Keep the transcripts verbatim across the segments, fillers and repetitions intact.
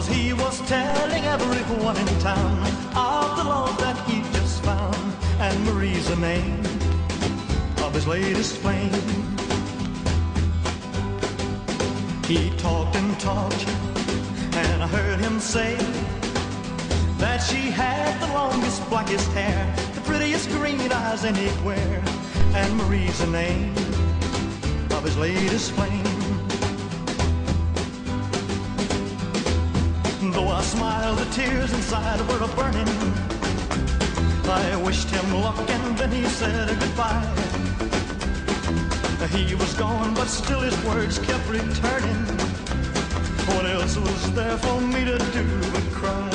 he was telling everyone in town of the love that he just found. And Marie's the name of his latest flame. He talked and talked, and I heard him say that she had the longest, blackest hair, the prettiest green eyes anywhere. And Marie's the name of his latest flame. Though I smiled, the tears inside were a-burning. I wished him luck and then he said goodbye. He was gone, but still his words kept returning. What else was there for me to do but cry?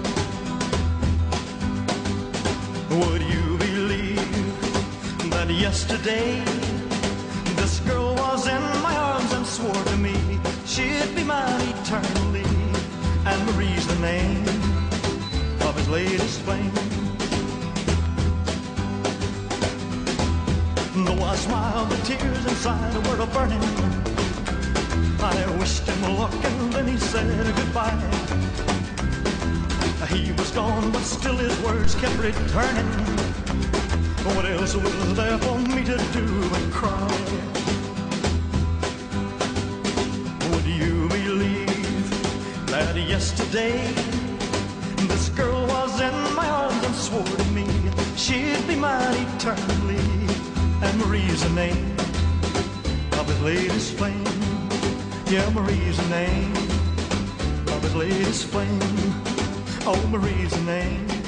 Would you believe that yesterday this girl was in my arms and swore to me she'd be mine eternally? And Marie's the name of his latest flame. Though I smiled, the tears inside were a-burning. I wished him luck and then he said goodbye. He was gone, but still his words kept returning. What else was there for me to do but cry? Would you believe that yesterday this girl was in my arms and swore to me she'd be mine eternally? And Marie's the name of his latest flame. Yeah, Marie's the name of his latest flame. Oh, Marie's the name